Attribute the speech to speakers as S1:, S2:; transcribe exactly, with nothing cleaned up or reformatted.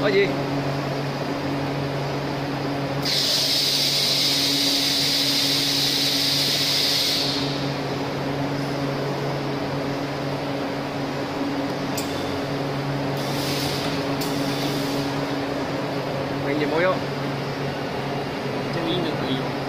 S1: Oye. Mình gì mối không?
S2: Chân ý được gì?